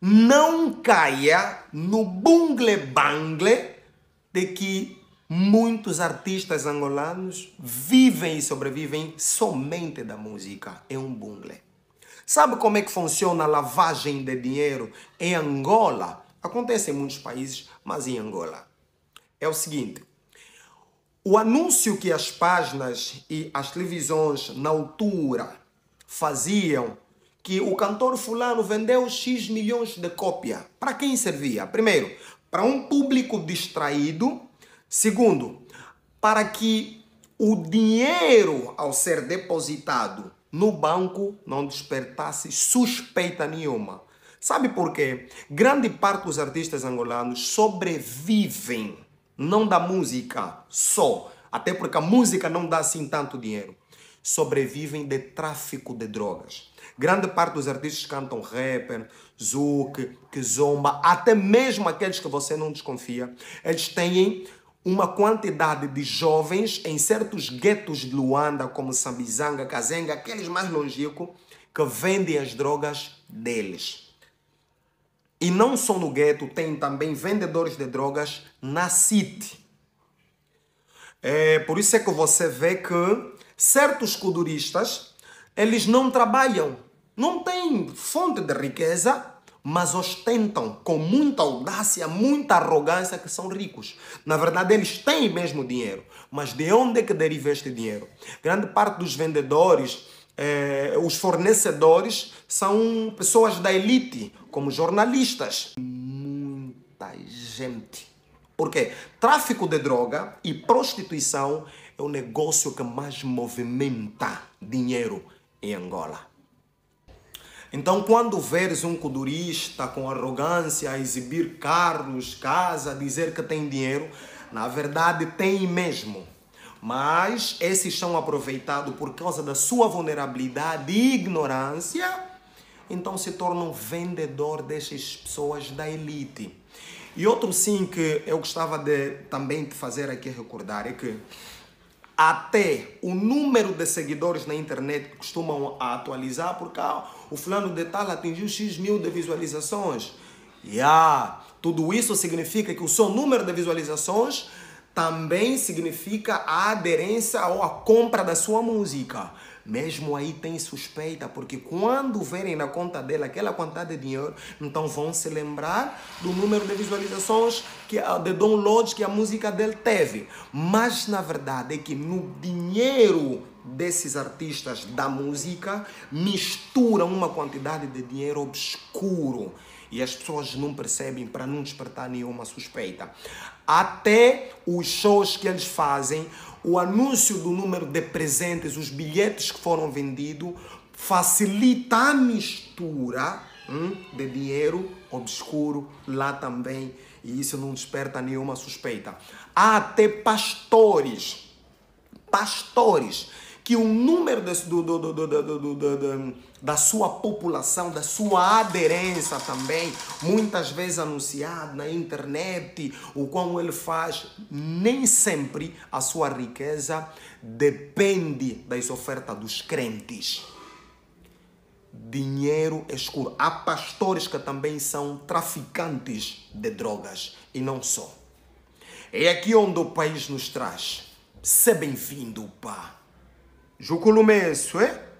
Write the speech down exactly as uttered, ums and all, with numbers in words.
não caia no bungle-bangle de que muitos artistas angolanos vivem e sobrevivem somente da música. É um bungle. Sabe como é que funciona a lavagem de dinheiro em Angola? Acontece em muitos países, mas em Angola. É o seguinte. O anúncio que as páginas e as televisões na altura faziam que o cantor fulano vendeu X milhões de cópia. Para quem servia? Primeiro, para um público distraído. Segundo, para que o dinheiro ao ser depositado no banco não despertasse suspeita nenhuma. Sabe por quê? Grande parte dos artistas angolanos sobrevivem, não da música só, até porque a música não dá assim tanto dinheiro. Sobrevivem de tráfico de drogas. Grande parte dos artistas cantam rapper, zouk, kizomba, até mesmo aqueles que você não desconfia, eles têm uma quantidade de jovens em certos guetos de Luanda, como Sambizanga, Kazenga, aqueles mais longínquos, que vendem as drogas deles. E não só no gueto, tem também vendedores de drogas na City. É, por isso é que você vê que certos kuduristas, eles não trabalham, não têm fonte de riqueza, mas ostentam com muita audácia, muita arrogância que são ricos. Na verdade, eles têm mesmo dinheiro. Mas de onde é que deriva este dinheiro? Grande parte dos vendedores, eh, os fornecedores, são pessoas da elite, como jornalistas. Muita gente. Por quê? Tráfico de droga e prostituição é o negócio que mais movimenta dinheiro em Angola. Então, quando veres um kudurista com arrogância a exibir carros, casa, dizer que tem dinheiro, na verdade tem mesmo. Mas esses são aproveitados por causa da sua vulnerabilidade e ignorância, então se tornam vendedor dessas pessoas da elite. E outro sim que eu gostava de também de fazer aqui recordar é que até o número de seguidores na internet costumam atualizar, porque ah, o fulano de tal atingiu X mil de visualizações. E ah, tudo isso significa que o seu número de visualizações também significa a aderência ou a compra da sua música. Mesmo aí tem suspeita, porque quando verem na conta dele aquela quantidade de dinheiro, então vão se lembrar do número de visualizações, que, de downloads que a música dele teve. Mas na verdade é que no dinheiro desses artistas da música misturam uma quantidade de dinheiro obscuro. E as pessoas não percebem para não despertar nenhuma suspeita. Até os shows que eles fazem, o anúncio do número de presentes, os bilhetes que foram vendidos, facilita a mistura hum, de dinheiro obscuro lá também. E isso não desperta nenhuma suspeita. Há até pastores, pastores, que o número desse, do, do, do, do, do, do, do, da sua população, da sua aderência também, muitas vezes anunciado na internet, o como ele faz, nem sempre a sua riqueza depende das ofertas dos crentes. Dinheiro escuro. Há pastores que também são traficantes de drogas e não só. É aqui onde o país nos traz. Seja bem-vindo, pá. Jukulumenso, é?